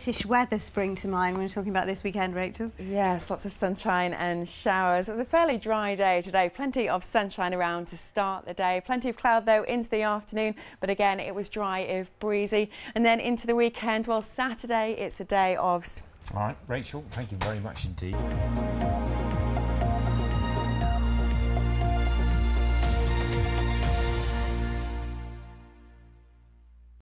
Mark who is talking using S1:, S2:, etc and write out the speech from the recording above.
S1: British weather spring to mind when we're talking about this weekend, Rachel.
S2: Yes, lots of sunshine and showers. It was a fairly dry day today. Plenty of sunshine around to start the day. Plenty of cloud, though, into the afternoon. But again, it was dry if breezy. And then into the weekend, well, Saturday, it's a day of...
S3: All right, Rachel, thank you very much indeed.